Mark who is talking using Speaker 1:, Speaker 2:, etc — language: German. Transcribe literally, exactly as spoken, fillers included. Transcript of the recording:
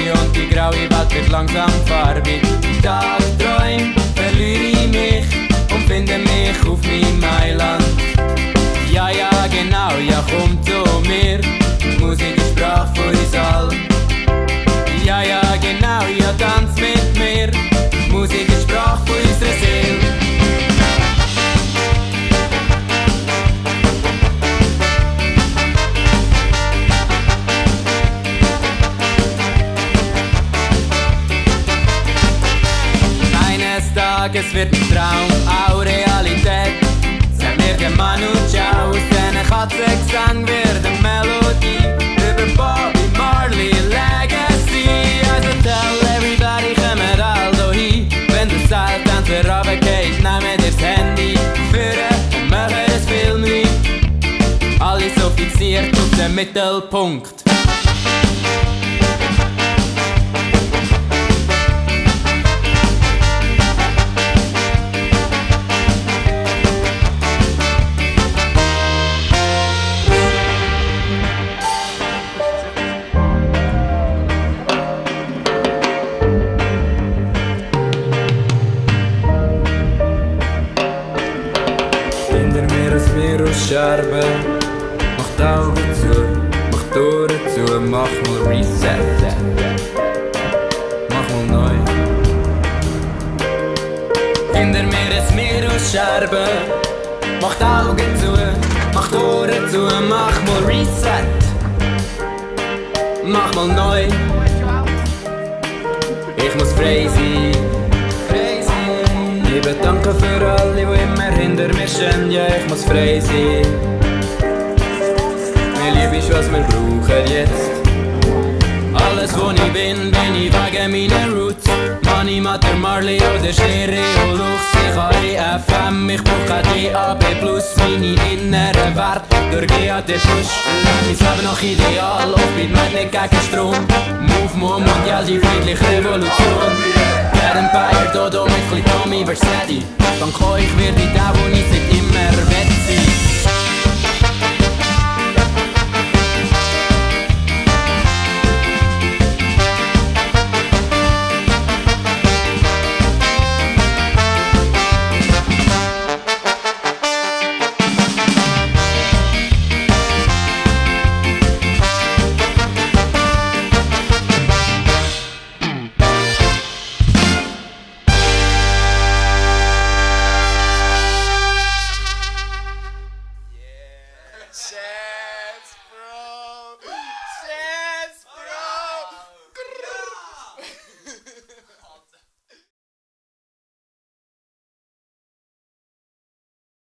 Speaker 1: und die graue Welt wird langsam farbig. Tagträum verliere ich mich und finde mich auf meinem Eiland. Ja, ja, genau, ja, komm zu mir, Musik ist Sprache für uns all. Ja, ja, genau, ja, tanz mit mir, Musik ist Sprache für unsere Seele. Eines Tages wird ein Traum auch Realität. Sag mir der Manu Chao, aus diesen Katzengesang wird eine Melodie über Bobby Marley Legacy. Also tell everybody, kommt all hin. Wenn der Seiltanz runtergeht, nehmt ihr das Handy führen und machen ein Film rein. Alle so fixiert auf den Mittelpunkt. Scherben, mach die Augen zu, mach die Ohren zu, mach mal Reset. Mach mal neu. Hinter mir ist Meer aus Scherben, mach die Augen zu, mach die Ohren zu, mach mal Reset. Mach mal neu. Ich muss frei sein. Ich bedanke für alle, die immer hinter mir stehen, ja, ich muss frei sein. Mir lieb ist, was wir brauchen jetzt. Alles, wo ich bin, bin ich wegen meiner Roots. Money, Matter, Marley oder Stereo, Lux, ich habe E F M, ich brauche D A B plus, meine inneren Werte durch G A D Push. Mein Leben noch ideal, Offbeat meint nicht gegen Strom. Move, Move, Mondial, die friedliche Revolution. Der Empire, Dodo mit chli Tommy Versetti. Dank euch werde ich der, wo ich seit immer wett sein.
Speaker 2: Yeah.